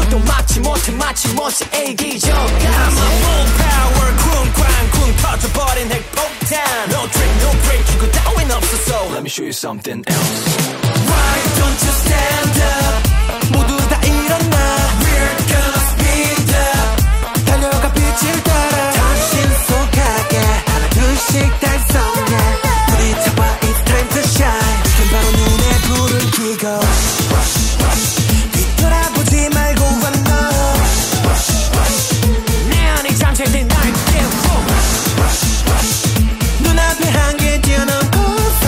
또 막지 못해 애기죠 I'm a full power 쿵쾅쿵 터져버린 핵폭탄 No trick no break 이거 따윈 없었어 Let me show you something else Why don't you stand up 모두 다 일어나 We're gonna speed up 달려가 빛을 따라 당신 속하게 하나 둘씩 달성해 부딪혀봐 It's time to shine 지금 바로 눈에 불을 켜고 뒤돌아보지 말고 wanna 내 안에 잠재된 날 깨워 눈앞에 한개 뛰어넘고서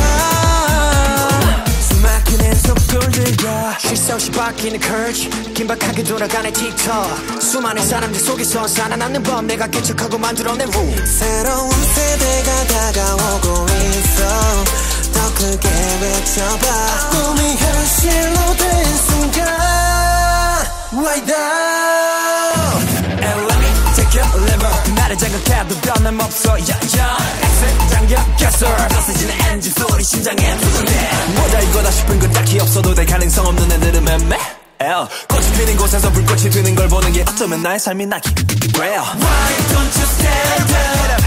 숨막히는 속도를 들여 쉴 새 없이 바뀌는 curve 긴박하게 돌아가는 틱톡 수많은 사람들 속에서 살아남는 법 내가 개척하고 만들어낸 rule 새로운 세대가 다가오고 있어 더 크게 외쳐봐 꿈이 현실로 된 순간 Right now And let me take your liver 나를 자극해도 변함없어 yeah yeah 엑셀 당겼겠어 거세지는 엔진 소리 심장에 두근대 뭐다 이거다 싶은 건 딱히 없어도 될 가능성 없는 애들은 맴매 꽃이 피는 곳에서 불꽃이 튀는 걸 보는 게 어쩌면 나의 삶이 나기 Well Why don't you stand up